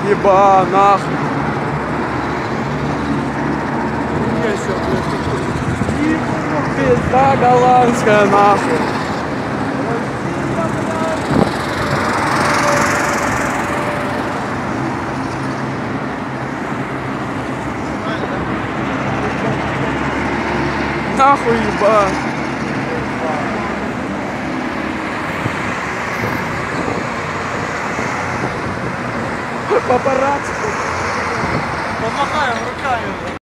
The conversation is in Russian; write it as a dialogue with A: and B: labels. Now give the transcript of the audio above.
A: еба, нахуй. Пизда голландская, нахуй. Нахуй ебать. Папарацци.
B: Помахаем руками.